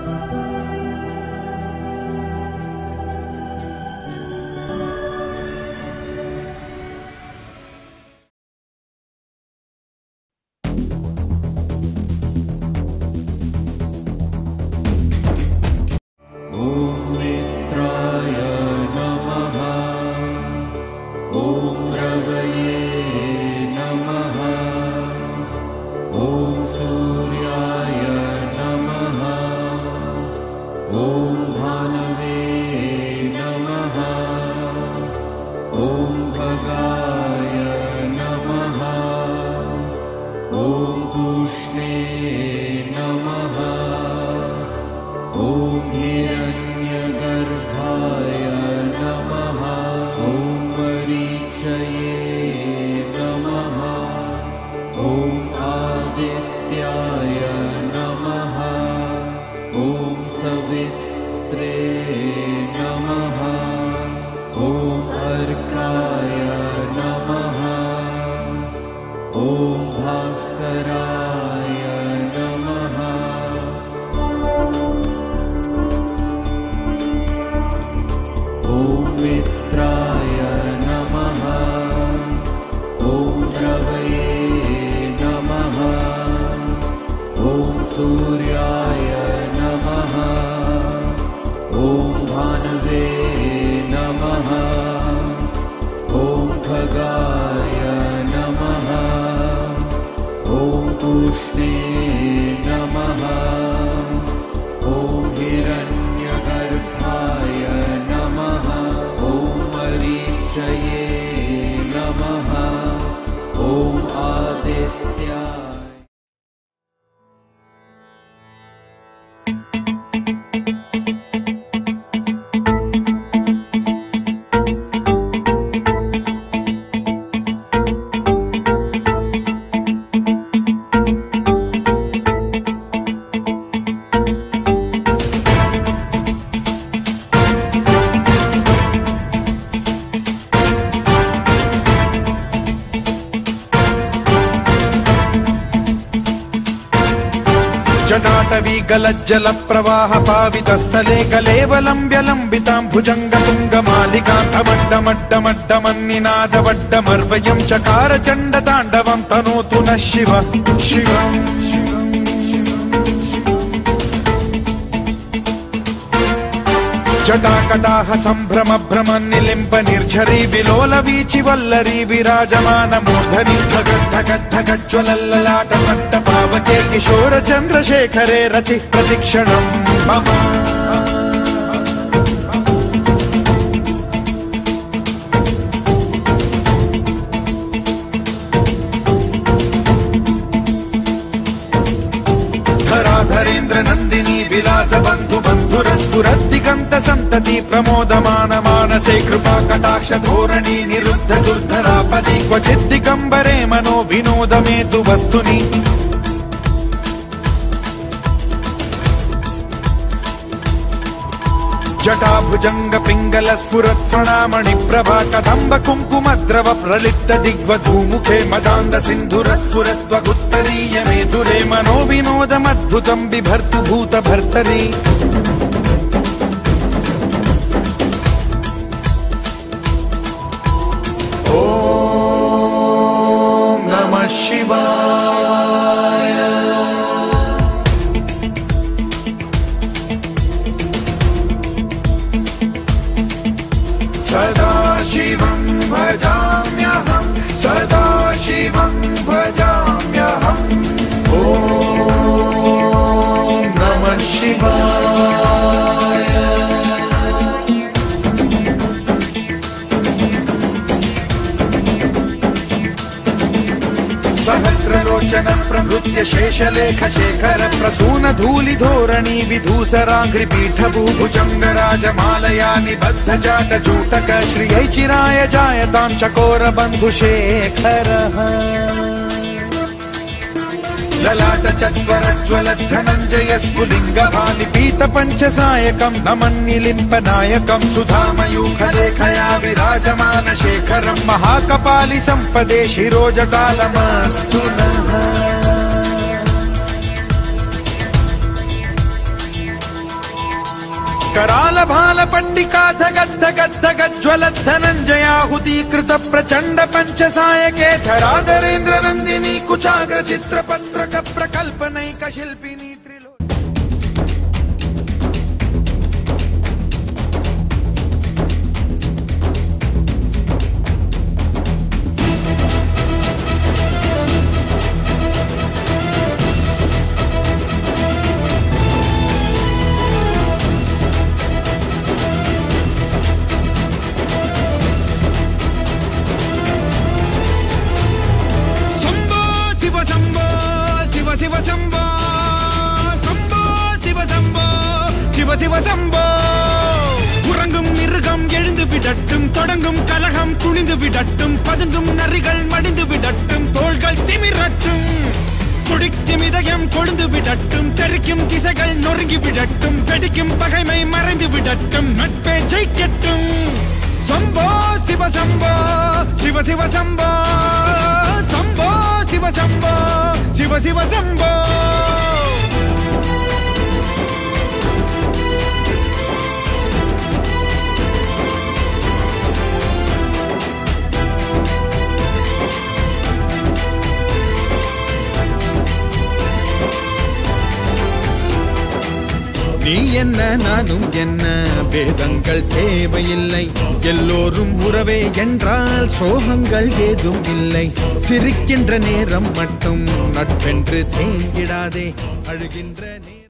जल प्रवाह पावितस्थले कलेवलम्ब्य लम्बितां भुजङ्गतुङ्गमालिकान्तमड्डमड्डमड्डमन्निनादवड्डमर्वयं चकार चण्डताण्डवं तनोतु नः शिव शिव जटाकटाह सम्भ्रम भ्रम निलिम्ब निर्झरी विलोल वीचि वल्लरी विराजमान मूर्धनि धगद्धगद्धगज्ज्वलल्ललाट पट्ट पावके किशोर चन्द्रशेखरे रति प्रतिक्षणं मम धराधरेन्द्र नन्दिनी विलास बन्धु बन्धुरस्फुरद्दिगन्त सन्तति प्रमोदमान मानसे कृपा कटाक्ष धोरणी निरुद्ध दुर्धरापदि क्वचिद्दिगम्बरे मनो विनोद मेतु वस्तुनि जटाभुजंग पिंगल स्फुरत्फणामणि प्रभा कदम्ब कुङ्कुमद्रव प्रलिप्त दिग्वधूमुखे मदान्द सिन्धुर स्फुरत्वगुत्तरीय मेधुरे मनो विनोदमद्भुतं बिभर्तु भूत भर्तरि ॐ नमः शिवाय सदा शिवं भजाम्यहं सदा शिवं भजाम्यहम् ॐ नमः शिवाय सहस्रलोचन प्रभृत्य शेषलेख शेखर प्रसून धूलि धोरणी विधूसराघ्रि पीठ भूभुजंग राजमालया निबद्ध जाट जूटक श्रियै चिराय जायतां चकोर बन्धु शेखरः ललाट चत्वरज्वल धनञ्जय स्फुलिंग भानि पीत पंचसायकं नमन्निलिम्प नायकं सुधामयूखलेखया विराजमान शेखरं महाकपालि संपदे शिरोजटालमस्तु नः कराल भाल पट्टिका धगद् धगद् धगज्ज्वलद् धनञ्जयाहुतीकृत प्रचण्ड पञ्चसायके धराधरेन्द्र नन्दिनी कुचाग्र चित्रपत्रक प्रकल्पनैक शिल्पिनी சிவ சம்போ உறங்கும் மிருகம் எழுந்து விடட்டும் தொடங்கும் கலகம் குனிந்து விடட்டும் பதுங்கும் நரிகள் மடிந்து விடட்டும் தோள்கள் திமிரட்டும் துடிக்கும் இதயம் கொழுந்து விடட்டும் தெறிக்கும் திசைகள் நொறுங்கி விடட்டும் வெடிக்கும் பகைமை மறைந்து விடட்டும் நட்பே ஜெயிக்கட்டும் சம்போ சிவ சம்போ சிவ சிவ சம்போ சம்போ சிவ சம்போ சிவ சிவ சம்போ நீ என்ன நானும் என்ன வேதங்கள் தேவையில்லை எல்லோரும் உறவே என்றால் சோகங்கள் ஏதும் இல்லை சிரிக்கின்ற நேரம் மட்டும் நட்பென்று தேங்கிடாதே அழுகின்ற